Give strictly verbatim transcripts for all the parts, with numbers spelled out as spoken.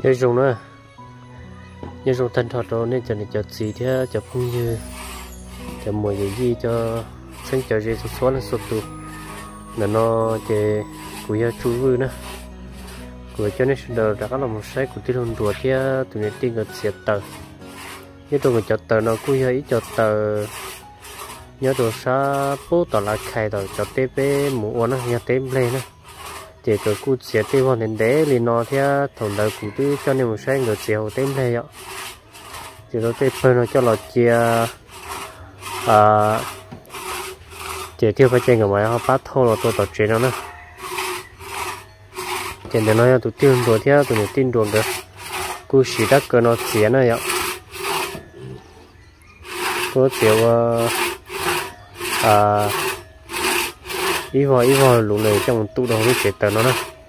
nhớ dùng nữa nhớ dùng thân thật đó nên cho nên cho gì thế cho không như cho mùa gì gì cho sinh cho gì số số là số tụ là nó chỉ của gia chú vui nữa của cho nên đời đã có là một sai của tiêu hồn ruột kia tụi này tin được sẽ tờ nhớ đồ cho tờ nó cũng hơi cho tờ nhớ đồ sa bố tờ là khai tờ cho tép mũ nó nhớ tép lên nữa chỉ có cú sẽ tép vào đến đấy thì nó theo thằng đời cụ tư cho nên một sai người sẽ hậu tép lên ạ chỉ có tép phơi nó cho lọt chia à chỉ tiêu phải chơi cái máy họ bắt thô là tôi tập chuyện đó nữa chỉ để nói tụi tiêu đồ theo tụi này tin đồn được cú sĩ đất cơ nó xé này ạ có tiểu à ít vào ít vào lúc này trong tụ đồ với trẻ tờ nó nè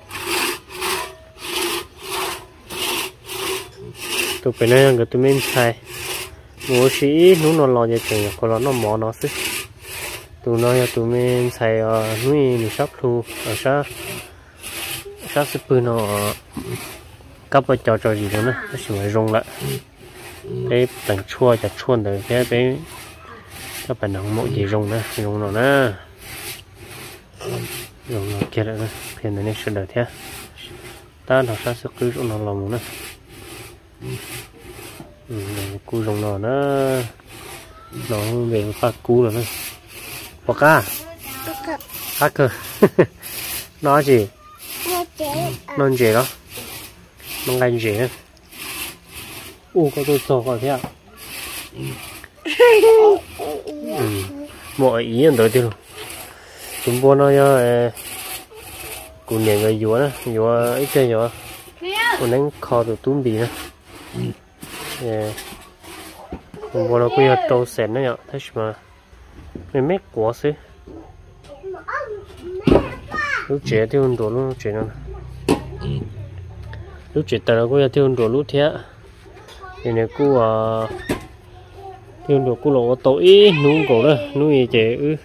tụi bên này người tụi mình xài ngũ sĩ nó nó lo như thế còn nó mỏ nó xí tụi nó tụi mình xài nuôi mình sắp thu ở xa xa xí bự nó cắp vào trò trò gì đó nè nó chỉ phải rung lại cái tầng chua chặt chuôn từ cái cái các bạn nóng mộ gì rung nữa rung nó nè rung nó kia lại nè hiện nay sẽ đợi thế ta nó sẽ sẽ cứ rung nó lòng nữa cú rung nó nữa nó về pha cú rồi nè bọc à khác cơ nó gì nó gì đó nó ngay gì nữa u có tôi sò còn thế à ừ. Mọi ý anh tới tiêu chúng buôn nó nhá cũng nhận người dúa đó dúa ít chơi dúa còn đánh kho từ túm bì nữa chúng buôn nó cũng như trâu sén đó nhở thấy mà mình mét quá xí lúc trẻ tiêu đồ lúc trẻ nó lúc trẻ tao nó cũng như tiêu đồ lúc thế thì này cô à tiêu đồ cô lộ tối nuôi cổ đó nuôi trẻ ư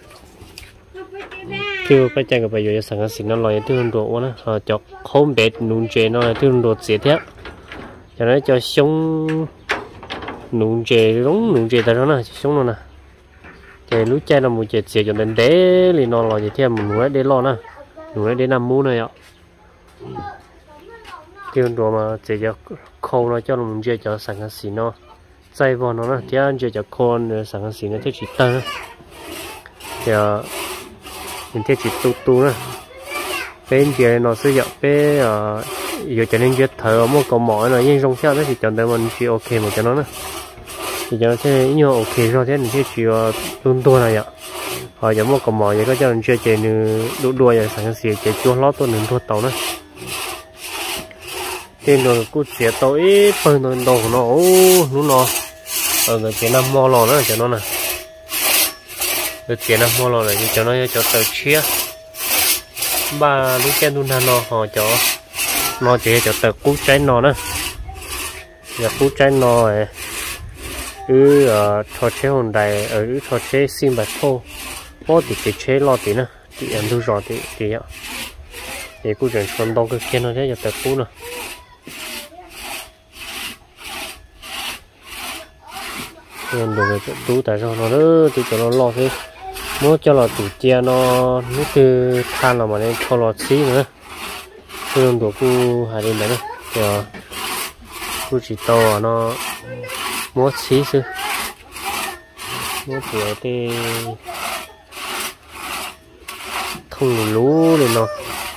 tiêu phải chạy cái bây giờ sản xuất sinh nó loại tiêu đồ nữa họ cho không biết nuôi trẻ nó tiêu đồ dễ thế cho nó cho sống nuôi trẻ đúng nuôi trẻ tại đó nè sống nó nè trẻ lúc chơi là một trẻ trẻ cho đến đế thì nó loại gì thế mình nuôi để lo nè nuôi để nằm mua này ạ tiêu đồ mà chỉ cho khâu nó cho mình chơi cho sản xuất sinh nó dây vào nó thì anh chơi cho con sản xuất sinh nó thì chỉ tơ thì mình thì chỉ tu tu nữa bên kia nó sử dụng bé giờ cho nên chơi thở một câu mỏi là nhưng trong theo nó thì chọn tới mình chỉ ok một cho nó nữa thì cho nó thế nhiều ok rồi thế mình thì chỉ luôn tua này ạ họ giống một câu mỏi vậy có cho mình chơi chơi như đua đua vậy sản xuất sinh chơi chua lót tôi nên thua tàu nữa trên đường cút xé tối phần đường đầu nó nó nó ở người kia năm mò lò nữa cho nó nè người kia năm mò lò này cho nó cho tờ chia ba lúc trên đun than nó họ cho nó chỉ cho tờ cút trái nó nữa giờ cút trái nó này cứ ở trò chơi hồn đài ở trò chơi sim bạch thô có thì cái chế lo tí nữa thì ăn thu rồi thì thì ạ để cút chuyển xuống đông cái kia nó thế cho tờ cút nữa nên đồ cái tú tại sao nó đỡ tụi cho nó lo thế nó cho là tụi chia nó nó cứ than là mà nên cho lọt xí nữa cái đồ cu hai bên đấy nữa giờ cu chỉ to nó mua xí xứ mua kiểu thì thông lú lên nó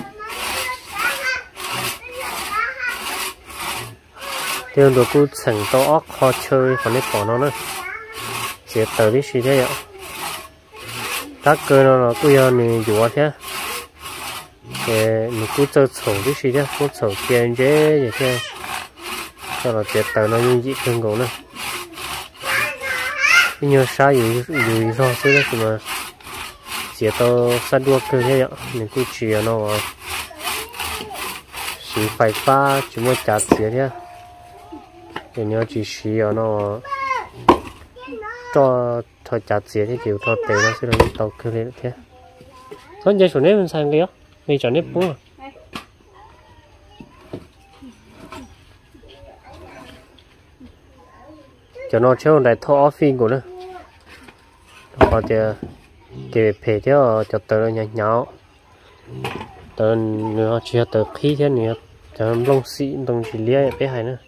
tiêu đồ cu sẵn to óc kho chơi còn nét bỏ nó nữa sẽ tới đi xí thế ạ các cơ nó nó cứ giờ mình dùa thế để mình cứ chơi sổ đi xí thế cứ sổ tiền dễ vậy thế cho nó sẽ tới nó như vậy thương cổ nữa nhưng sao gì gì do thế đó mà sẽ to sát đua cơ thế ạ mình cứ chỉ nó chỉ phải pha chỉ muốn chặt thế thế thì nhớ chỉ xí ở nó cho thôi chặt gì thì kiểu thôi tệ nó sẽ là tàu cơ lên thế con dây số nếp mình sang cái đó mình chọn nếp đúng rồi cho nó chơi đại thọ phim của nó họจะเก็บเพจที่จะเติมnhảy nháoเติมเนื้อเชื่อเติมขี้ที่นี้จะลงสีตรงสีเลี้ยไปให้นะ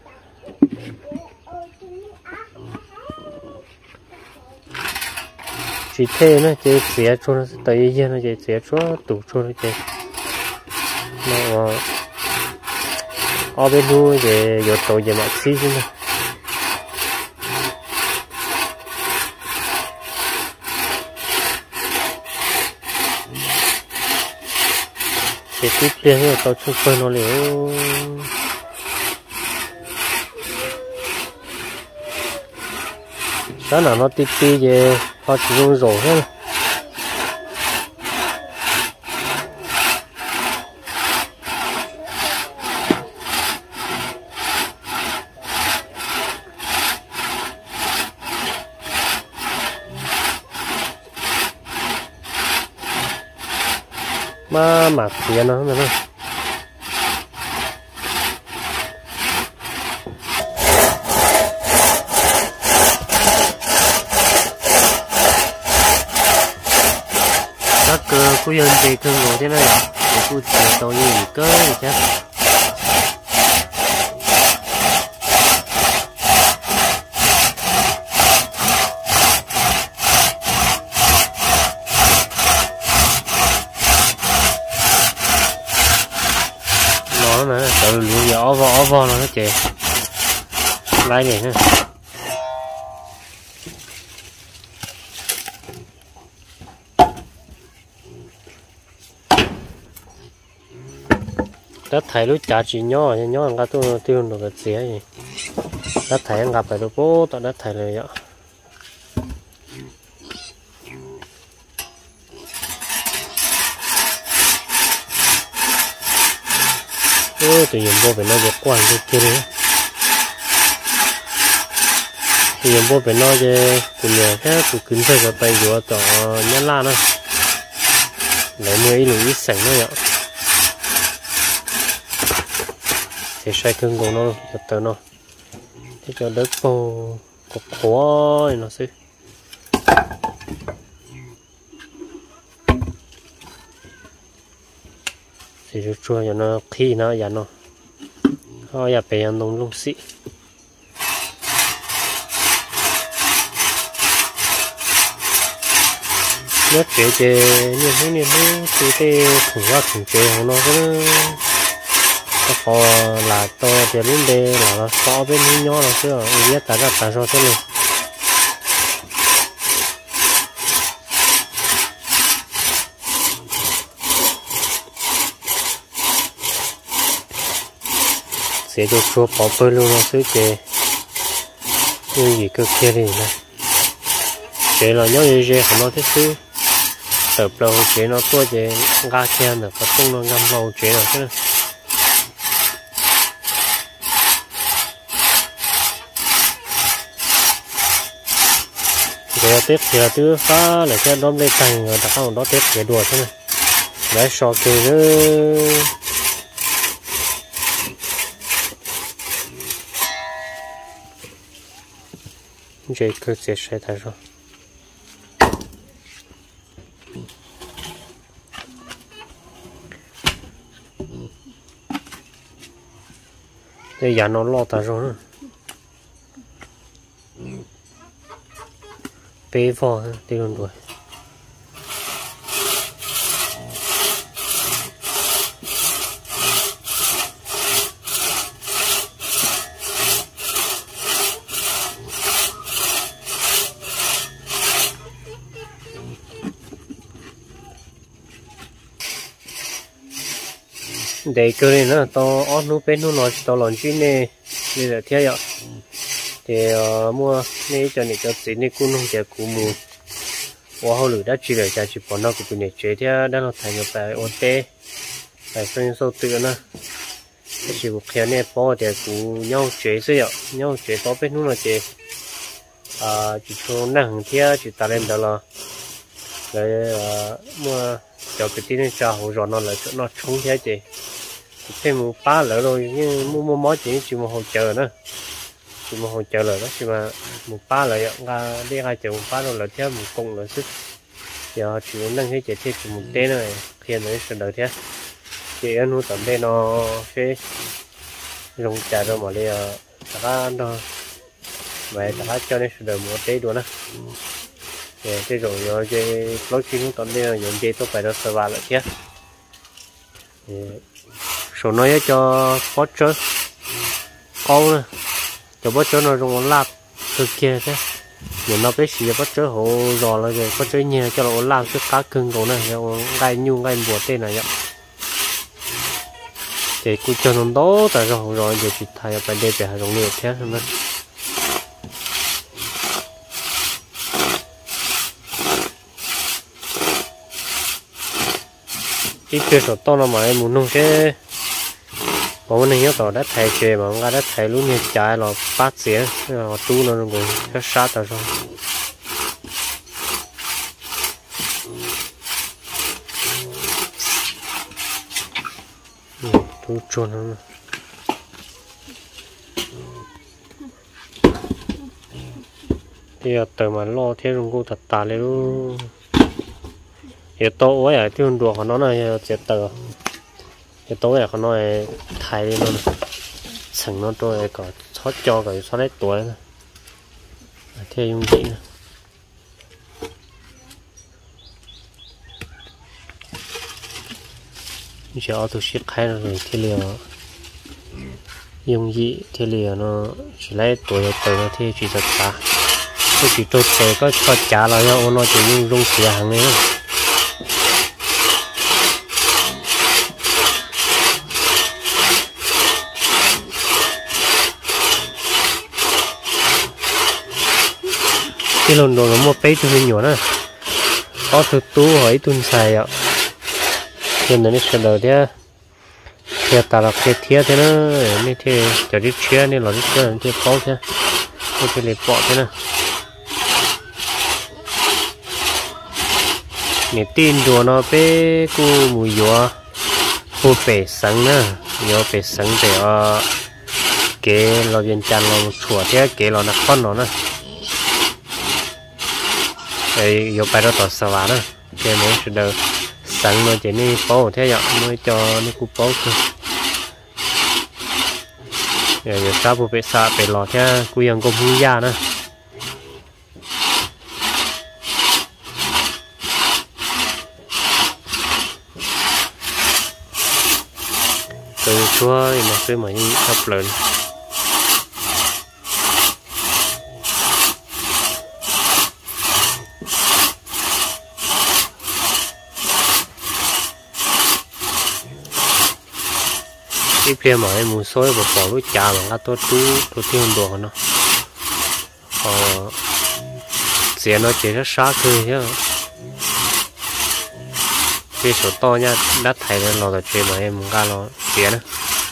chỉ thế nữa chỉ xé cho nó tới giờ nó chỉ xé cho tủ cho nó chỉ nó ở bên nuôi để giờ tổ giờ mặc xí chứ nè chỉ tiếp theo là tổ chung phơi nó liền đó là nó tiếp tiếp về họ chỉ dùng rổ thôi mà mặc tiền nó mà nó các cơ của dân thì thường ngồi thế này để cụ thể tôi như cơ thì chắc nó mà tự lụa vỏ vỏ vỏ nó chè lấy này ha đất thải lúc chả chỉ nhỏ nhỏ ăn cá tôi tiêu được cái gì ấy đất thải ăn gặp phải được bố tao đất thải này vậy ôi tự nhiên bố phải nói việc quan cái kia đấy tự nhiên bố phải nói về cùng nhà khác cùng kính phải cái tay của tao nhát la nữa lấy mười ít ít sành nữa vậy thì xoay cưng của nó cho tớ nó thế cho đỡ cô có khó nó sẽ thì cho chua cho nó khi nó giả nó họ giả bé ăn đông lông xị nhất chế chế nhiều hơn nhiều hơn chế chế khủng quá khủng chế nó cứ họ là to thì lên đây là nó to bên nhỏ nó chứ biết tại sao tại sao thế này sẽ cho chua bỏ bơi luôn nó chứ kì như gì cơ kia thì này chế là nhớ gì gì không nói thế chứ tập lâu chế nó to chế ga kia nữa và tung nó ngâm lâu chế rồi chứ để tiếp thì là thứ phá lại cho đom lên thành rồi đặt vào đó tiếp để đùa thế này để so kì nữa这个在晒台上这眼nó lọt台上bế vò đi luôn đuổi để cơ này nó to ót nút bên nút nó to lòn chín này bây giờ theo ạ thì mua này cho này cho xí này cũng không chả cú mù và hậu lửa đã chỉ để cho chỉ bọn nó cũng bị chế theo đã nó thành một bài ôn tê bài phân số tự nữa cái chỉ một khéo này bỏ thì cú nhau chế chứ ạ nhau chế to bên nút là chế à chỉ cho năng theo chỉ ta lên đó là để mua cho cái tin cho hậu rồi nó là nó冲theo chế thêm một ba lỡ rồi nhưng mua mua món chỉ chỉ một hỗ trợ nữa chỉ một hồi chờ lời đó chỉ mà một ba lời ạ nga đi hai chờ một ba rồi là theo một cùng là sức giờ chỉ nâng cái chỉ thiết một tên này khi nó sẽ đợi theo chỉ ăn hút tầm đây nó sẽ dùng trà rồi mà đi ta nó vậy ta cho nên sẽ đợi một tí luôn á để cái rồi rồi cái lối chuyên hút tầm đây là dùng gì tôi phải đó sờ vào lại chứ số nói cho bó trớ câu nè cho bó trớ nó dùng lạp từ kia thế nhưng nó biết gì bó trớ hồ giò là rồi bó trớ nhẹ cho nó làm cái cá cưng của này gai nhu gai bùa tên này vậy thì cứ cho nó tốt tại rồi rồi thì chỉ thay phải để để dùng nhiều thế thôi mà ít chơi sổ to nó mà em muốn nông cái có này nhớ tao đã thay chơi mà ông đã thay luôn như trái là bát xía là tu nó cũng rất sát rồi tu chôn nó thì từ mà lo thế rồi cô thật tà lên luôn thì tôi ấy ở tiêu đùa của nó này chết tờ thì tôi ở con nói thay đi luôn sừng nó tôi có thoát cho cái thoát hết tuổi này thế dùng gì nữa giờ auto ship khai rồi thì liều dùng gì thì liều nó chỉ lấy tuổi tuổi nó thì chỉ thật cả tôi chỉ tôi tuổi có cho trả lại nhau nó chỉ dùng dùng xỉa hàng này thôi cái lon đồ nó mua bé cho mình nhỏ nè có thứ tú hỏi tuần xài ạ cho nên nó sẽ đầu thế thì ta là cái thiết thế nó này thì cho đi chia nên là đi chia thì bao thế thì cái này bỏ thế nè này tin đồ nó bé cu mùi gió cu bể sáng nè gió bể sáng để ở cái lò viên tràn lò chùa thế cái lò nó con nó nè đây vô bài đó tỏ sờ vào đó cái mới sẽ được sẵn nó chỉ đi bố thế vậy mới cho nó cúp bố thôi giờ giờ sao bộ bị xả bị lọt thế cú yang cũng hung ra nữa từ chúa mà cứ mà như thấp lớn cái kia mà em muốn xôi và bỏ lúa chả mà tôi tú tôi tiêu đồ nó ờ xe nó chỉ rất sát thôi chứ cái số to nha đắt thầy lên lò là chuyện mà em muốn ra lò xe nữa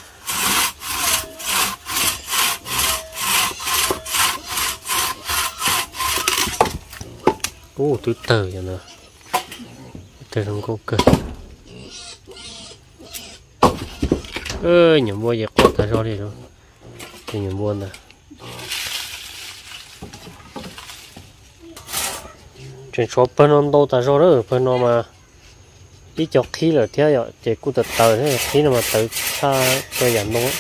ô tôi từ vậy nè từ không có cơ ơ nhầm mua gì có tại sao đi rồi thì nhầm mua nè chuyện số bên nó đâu tại sao đó bên nó mà đi chọc khí là thế vậy chỉ cụ tự tờ thế khí nào mà tự xa tôi giảm luôn á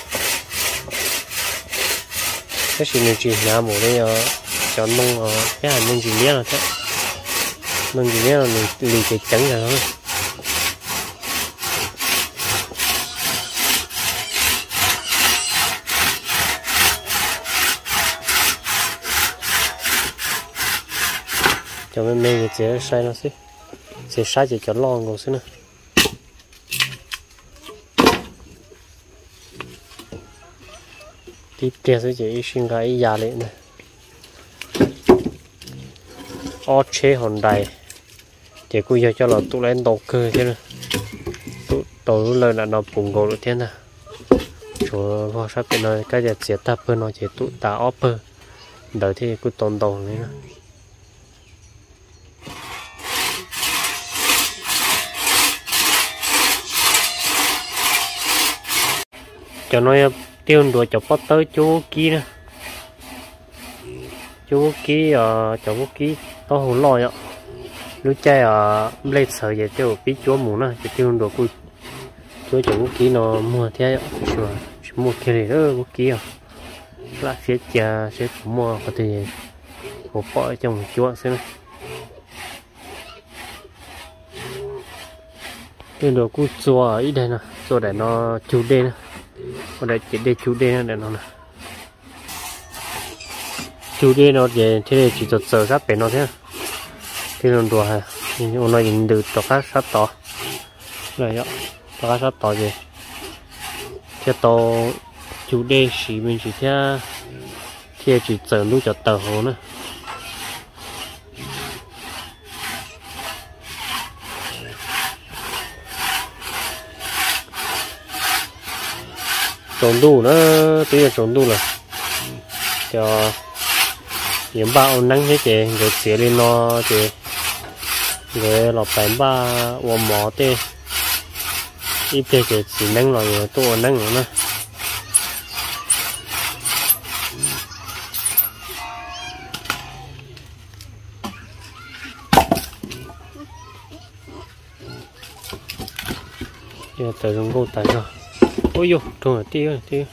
cái gì mình chỉ nhà một đây cho nông cái hàng nông gì nhé là thế nông gì nhé là mình lì cái trắng rồi thôi cho nên mình chỉ sai nó xí chỉ sai chỉ cho lon còn xí nữa tiếp theo sẽ chỉ xin cái giá lệ này ó chế hòn đài thì cứ giờ cho nó tụ lên đầu cơ chứ nữa tụ tụ lên là nó bùng gỗ được thế nào chỗ vào sắp bên này cái giờ sẽ tập hơn nó chỉ tụ ta offer đợi thì cứ tồn tồn nữa cho nó tiêu đùa cho bắt tới chỗ kia nè chú ký ở cháu vũ ký to hồ lòi ạ lúc chơi ở lấy sợ về tiêu bí chúa mù nè chỉ tiêu đồ cùi chúa cháu vũ ký nó mua thế ạ chúa mua kia này đó vũ ký à lại phía cha sẽ mua có thể một bọ trong chúa xem cái đồ cùi chùa ở đây nè chùa để nó chủ đề nè ở đây chỉ để chủ đề để nó nè chủ đề nó về thế này chỉ cho sợ sắp để nó thế thì nó đùa hả nhưng nó nhìn được cho các sắp to này ạ cho các sắp to gì cho to chủ đề chỉ mình chỉ theo thì chỉ sợ lúc cho tờ hồ nữa trốn đủ nữa tuy là trốn đủ là cho những bao nắng hết chị rồi xỉa lên nó chị rồi lọt bánh ba uống mỏ tê ít tê chị chỉ nắng rồi tôi nắng nữa nè giờ tới dùng cô tải rồi ôi yo trông là tia tia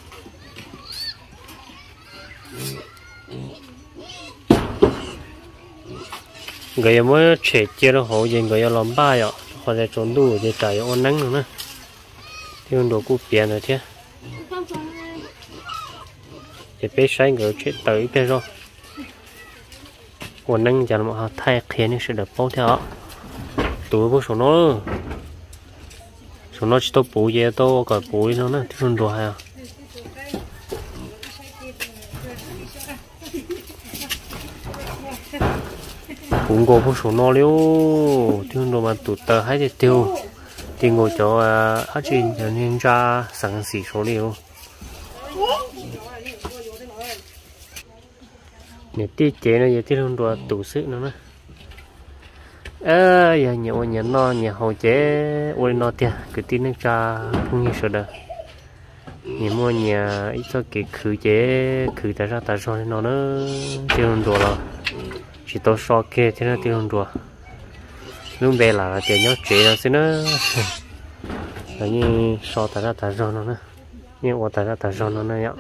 người mới trẻ chưa nó hổ gì người làm ba ạ hoặc là trốn đủ để chạy ôn nắng nữa nè thì đồ cũ biển rồi chứ để bé sáng người chết tới bé rồi ôn nắng chẳng mà thay khiến những sự đẹp bao theo tuổi bố số nó số nó chỉ tôi bù gì tôi còn bù nó nè thì đồ hay à cũng có một số nó liêu tiếng đồ mà tụt tờ hay thì tiêu thì ngồi cho hát trình cho nên ra sáng xỉ số liêu để tiết chế nó giờ tiếng đồ tủ sự nữa nè ơ giờ nhiều nhà nó nhà hậu chế ôi nó tiền cứ tin nó ra không như sợ đâu nhiều mua nhà ít cho cái khử chế khử tại sao tại sao nó nó tiếng đồ là chỉ tôi so kê thế nó tiêu đùa lúc về là tiền nhớ chế rồi xin nó là như so tại ra tại sao nó nữa như ở tại ra tại sao nó này ạ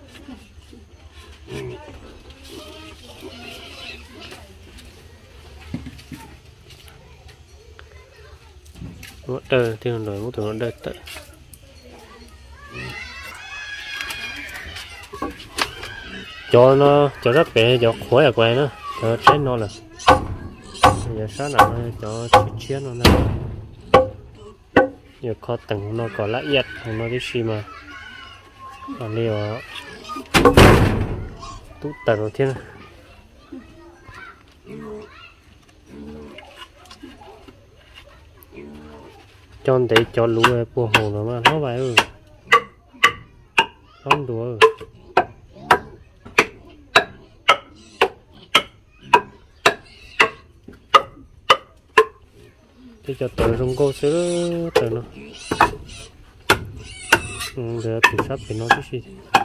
một đợt tiêu đùa một tuần đợt tới cho nó cho rất bé cho khói ở quay nữa cho chết nó là giờ sáng nào cho chết nó này giờ có tầng nó có lại yết nó cái gì mà còn liều tút tầng đầu tiên cho để cho lúa bùa hồ nó mà nó vậy ừ không đùa thì cho tới trong cô sẽ tới nó để thử sắp thì nó cái gì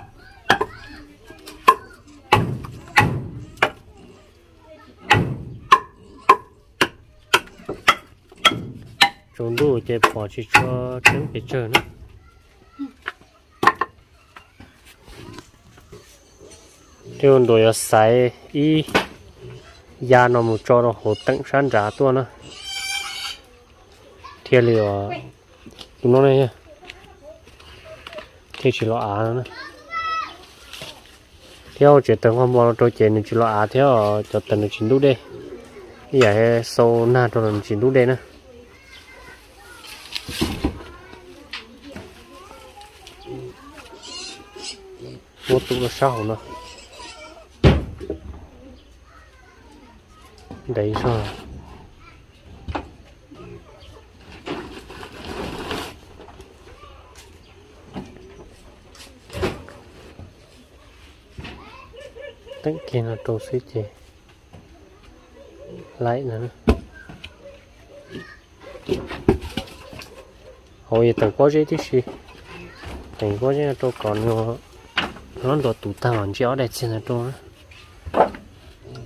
trốn đủ để bỏ chỉ cho trứng để chờ nữa tiêu đồ ở sài y da nó một cho nó hột tận sáng giá tua nữa thiệt liều chúng nó này nha thì chỉ lo á nữa theo chỉ từng hôm qua tôi chỉ nên chỉ lo á theo cho từng chín đúc đây bây giờ sâu na cho từng chín đúc đây nữa một tụ nó sao nữa đấy sao tận kia là trâu xí chè lại nữa hồi tận có gì thì gì tận có gì là trâu còn nhiều nó đồ tủ tao còn chéo đây trên là trâu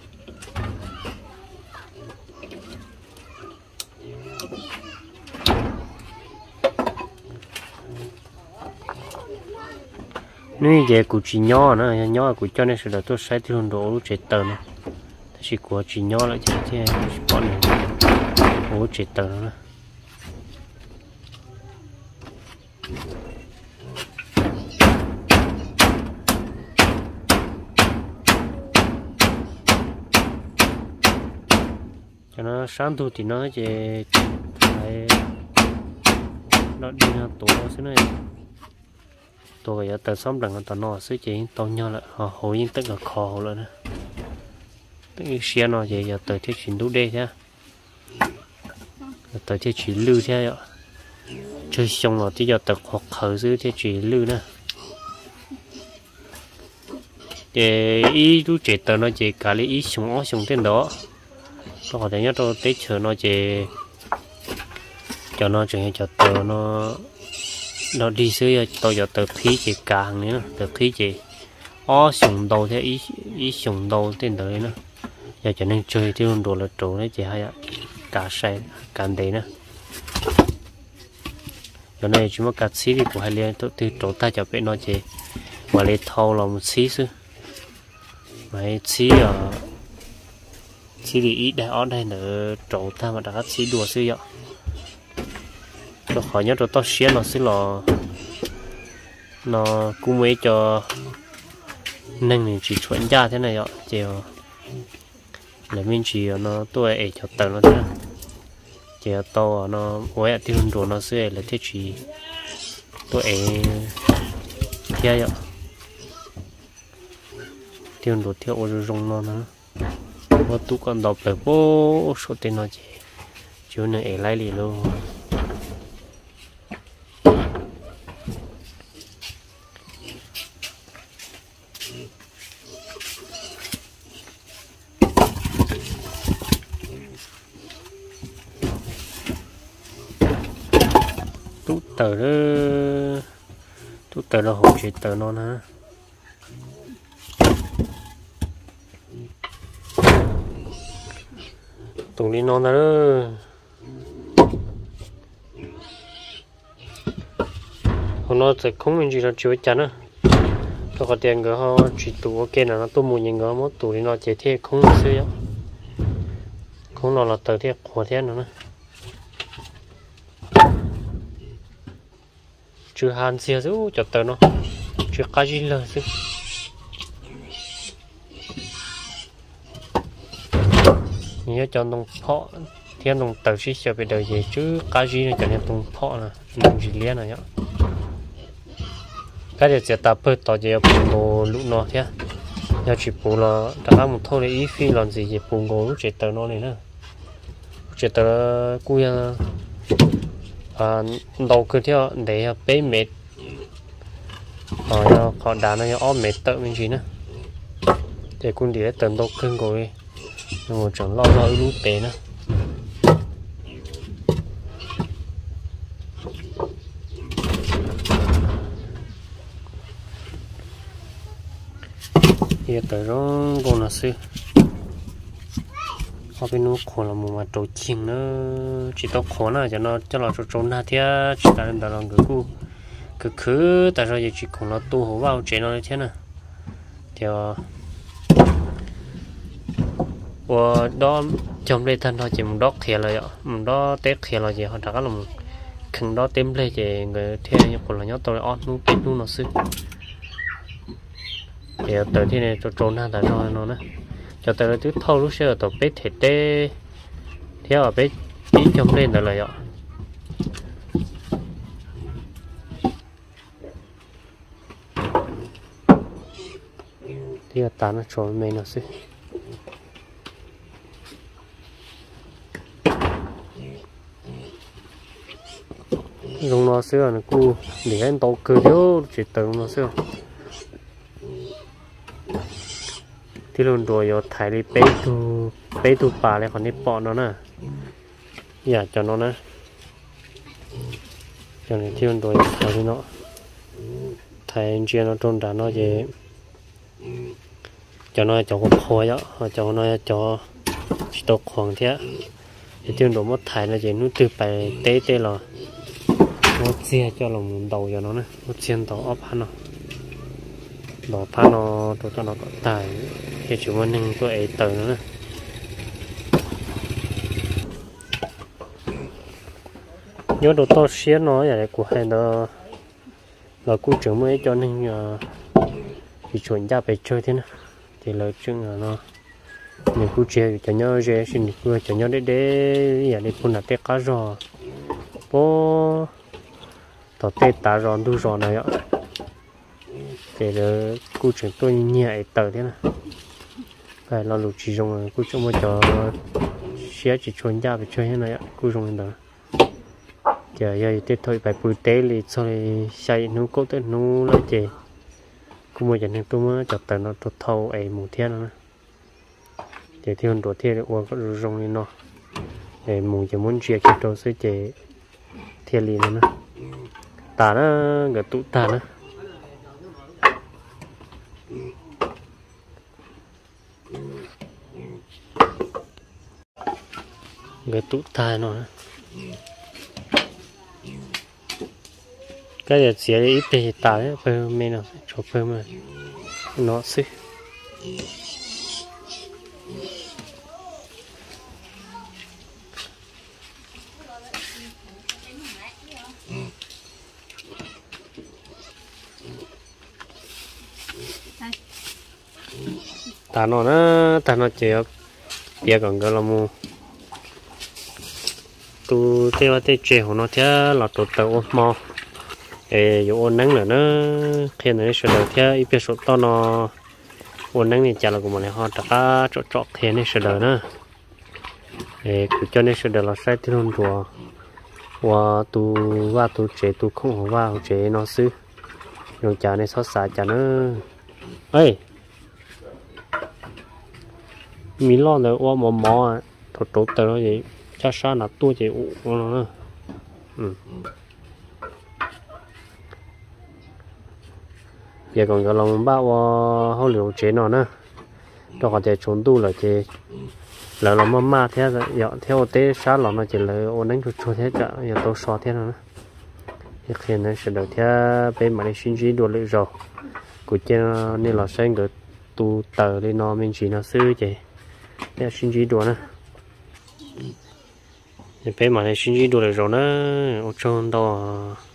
nếu về cụ chỉ nhỏ nữa nhỏ cụ cho nên sự là tôi sai thì luôn đồ lúc chạy tờ nữa chỉ của chỉ nhỏ lại chạy thế bọn này ố chạy tờ nữa cho nó sáng tu thì nó chỉ phải nó đi nó tổ xí này tôi ở tờ xóm đằng tờ nọ xí chỉ to nhau lại họ hồi nhưng tất cả kho rồi nè tất nhiên xe nó vậy giờ tờ thiết chuyển đu đê thế tờ thiết chuyển lưu thế ạ chơi xong rồi thì giờ tờ hoặc khởi giữ thiết chuyển lưu nè để ý đu trẻ tờ nó chỉ cả lý ý xong ó xong tên đó có thể nhất tôi tết chờ nó chỉ cho nó chuyển cho tờ nó nó đi xứ tôi giờ tờ khí chỉ càng nữa tờ khí chỉ ó sùng đầu thế ý ý sùng đầu tên tới nữa giờ cho nên chơi thì luôn đồ là trổ đấy chỉ hay ạ cả say cả đấy nữa giờ này chúng ta cắt xí thì của hai liền tôi từ trổ ta cho biết nó chỉ mà lấy thau là một xí xứ mấy xí ở xí thì ít đây ở đây nữa trổ ta mà đã cắt xí đùa xứ vậy tôi khỏi nhớ rồi to xé nó xí là nó cũng mấy cho nên mình chỉ chuẩn ra thế này ạ chiều là mình chỉ nó tôi ấy cho tờ nó thế chiều to nó với tiêu đồ nó sẽ là thế chỉ tôi ấy thế ạ tiêu đồ theo ô rong nó nữa và tụ con đọc về vô số tiền nó chỉ chú này ấy lấy liền luôn tụ tờ đó tụ tờ là hỗ trợ tờ nó nè tụ đi non đó hôm nó sẽ không mình chỉ là chịu chắn á cho có tiền cái họ chỉ tụ ok là nó tụ một những cái mốt tụ đi nó chỉ thế không xưa không nó là tờ thế khó thế nữa nè chưa hàn xìa chứ cho tờ nó chưa cá gì lời chứ nhớ cho nông phọ thiên nông tờ xí xìa về đời gì chứ cá gì này cho nên nông phọ là nông gì liên này nhá cái điều sẽ tập bớt tao chỉ bù lũ nó thế nhớ chỉ bù là đã một thôi ý phi làm gì chỉ bù ngô lúc chỉ tờ nó này nữa chỉ tờ cùi à đầu cứ theo để bé mệt rồi họ đá nó ốm mệt tự mình gì nữa để con đĩa tận đầu cưng rồi nhưng mà chẳng lo lo lú bé nữa hiện tại đó còn là sư họ bên nó khó là một mặt trâu chiên nó chỉ tao khó nào cho nó cho nó trâu trâu na thế chỉ là nên là người cu cứ cứ tại sao giờ chỉ còn nó tu hổ vào chế nó thế này theo và đó trong đây thân thôi chỉ một đốt khè là một đó tết khè là gì họ đã là một khăn đó tem lên thì người theo như còn là nhớ tôi on nu tết nu nó sư thì từ thế này trâu trâu na tại sao nó nữa cho tới là thứ thâu lúc xưa tổ bé thể tê theo ở bé tí trong lên là vậy thì là tán nó trôi mấy nó xí dùng nó xưa là cu để anh tàu cười thiếu chỉ từ nó xưaที่รุ่นตัวโยถ่ายรีเป๊ะตูเป๊ะตูป่าเลยคนนี้ปอนเนาะนะอยากจะเนาะนะอย่างที่รุ่นตัวถ่ายที่เนาะถ่ายเชียร์เนาะตรงด่านเนาะจะจะเนาะจะก็พอเยอะจะเนาะจะตกของเท่าที่รุ่นตัวมัดถ่ายเนาะจะนู้ตื่นไปเตะเตะหรอมัดเสียจะลงđầu cho nó nèมัดเสียนต่อออฟฮันเนาะ bỏ phá nó tôi cho nó có tài thì chỉ muốn nâng tôi ấy tờ nữa nhớ đồ to xía nó vậy của hai nó là cú trưởng mới cho nên thì chuẩn ra phải chơi thế nào thì lời chừng là nó mình cú chơi cho nhau dễ xin được cho nhau để để giờ đi phun là tết cá giò bố tao tết tá giò đu giò này ạ để là cú trưởng tôi nhẹ tờ thế nào phải là lục chỉ dùng cú trưởng mới cho xía chỉ chuẩn ra phải chơi thế này ạ cú dùng đó giờ giờ tết thôi phải bùi tế thì sau này xây nấu cốt tết nấu lại chè cũng mới nhận tôi mới chặt tờ nó tôi thâu ấy một thiên nữa để thiên đồ thiên để uống có rong lên nó để mùng chỉ muốn chia cái đồ sẽ chè thiên liền nữa tả nó cái tụ tả nó cái tụ tả nó cái gì xía ít thì tả đấy phải mấy nó cho phải mà nó xí tả nó nó tả nó chỉ bia còn cái là mu tu theo theo chế của nó theo là tu tàu mò ê dù ôn nắng nữa nó khi nó sẽ đầu theo ít biết số to nó ôn nắng thì chả là của mình họ trả chỗ chỗ thế này sẽ đầu nữa ê cứ cho nên sẽ đầu là sai thiên rùa và tu và tu chế tu không và chế nó xứ dùng chả này xót xa chả nữa ê mi lo nữa qua mò mò thốt tốt tới nó vậy cha sa là tua chế ủ nó ừ giờ còn cái lòng bao hậu liệu chế nó nữa đó có thể trốn tu là chế là lòng mắm ma thế rồi theo tế sát lòng nó chỉ là ôn đánh chuột chuột thế cả giờ tôi xóa thế nữa thì khi này sẽ được theo bên mà đi xin chỉ đồ lựa rồi của trên nên là sang được tu tờ lên nó mình chỉ là sư chế để xin chỉ đồ nữa bên mà đi xin chỉ đồ lựa rồi nữa ở trong đó